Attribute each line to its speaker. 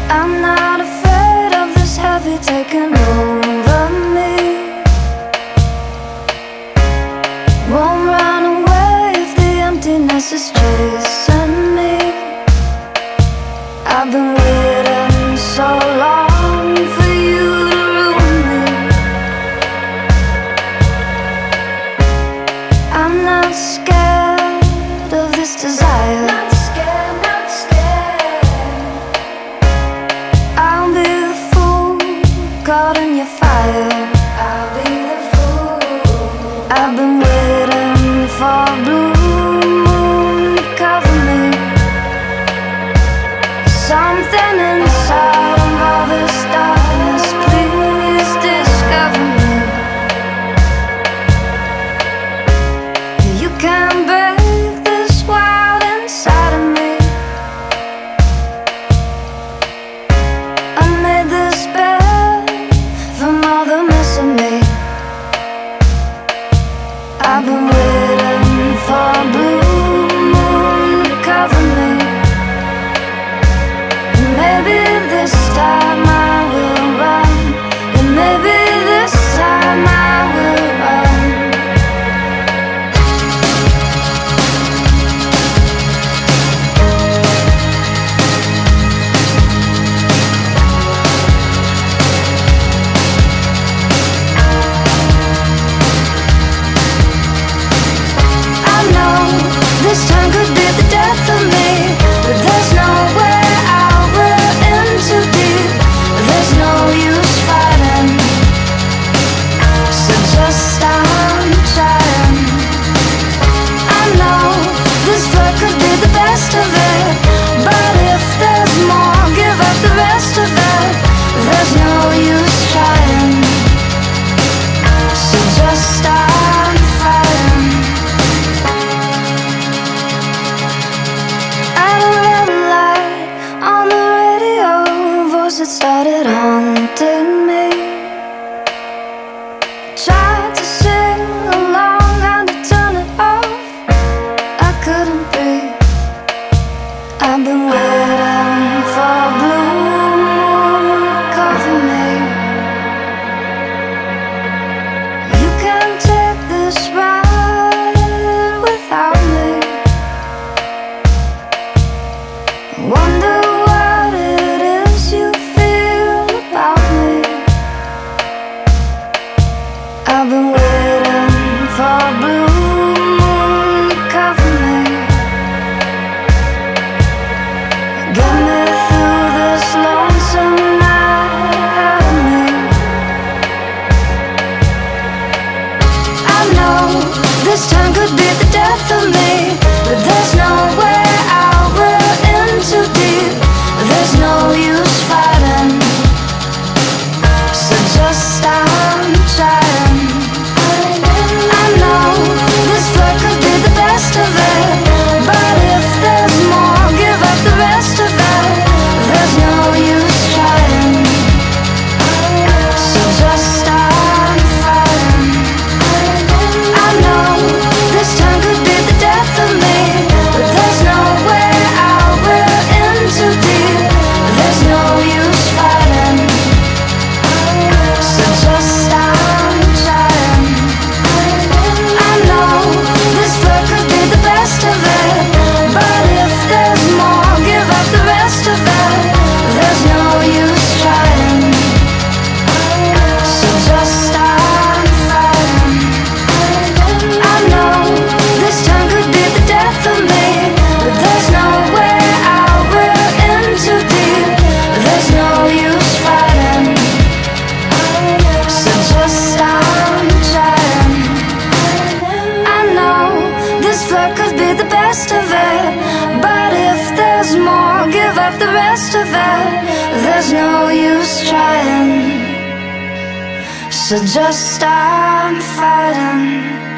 Speaker 1: I'm not afraid of this heavy taking over me. Won't run away if the emptiness is chasing me. I've been waiting so long for you to ruin me. I'm not scared of this desire. Not scared, not scared. I'll be the fool caught in your fire. I'll be the fool. I've been waiting for a blue moon to cover me. Something inside of all this darkness, please discover me. You can't break this wild inside of me. I made this bed from all the missing me. I've been waiting for a blue moon to cover me. Maybe this time I will run, and maybe this time I will run. I know this time could be the death of me, but there's no way. Too deep, there's no use fighting, so just stop trying. I know this fight could be the best of it, but if there's more, give up the rest of it. There's no use trying, so just stop fighting. At a red light on the it started haunting me. Tried to sing along, had to turn it off. I couldn't breathe. I've been waiting for a blue moon to cover me. You can't take this ride without me. I wonder what it is you about me. I've been waiting for a blue moon to cover me. Get me through this lonesome night ahead of me. I know this time could be the death of me, but there's no way out, we're in too deep. There's no use fighting, so just stop trying. I know this fight could be the best of it, but if there's more, give up the rest of it. There's no use trying, so just stop fighting. I know this time could be the death of me, but there's no way out, we're in too deep. There's no use fighting, so just stop trying. I know this fight could be the best of it, but if there's more, give up the rest of it. There's no use trying, so just stop fighting. I know this time could be the death of me, but there's no way out, we're in too deep. There's no use fighting, so just stop trying. I know this fight could be the best of it, but if there's more, give up the rest of it. There's no use trying, so just stop fighting.